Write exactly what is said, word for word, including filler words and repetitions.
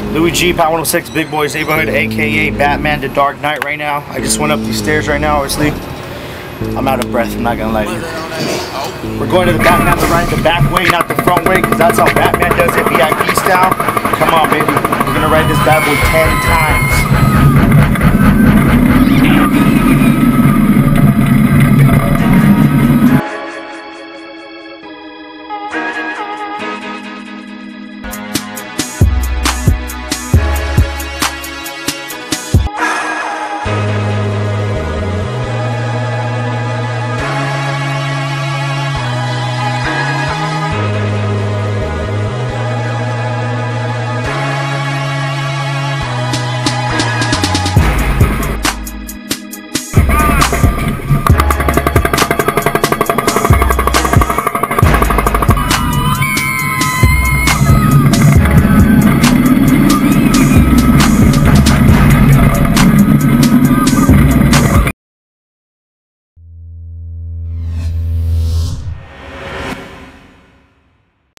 Louie G, Power one oh six, Big Boys Neighborhood, aka Batman, the Dark Knight right now. I just went up these stairs right now, obviously. I'm out of breath, I'm not gonna lie to you. We're going to the Batman, the right, the back way, not the front way, because that's how Batman does it, V I P style. Come on, baby. We're gonna ride this bad boy ten times.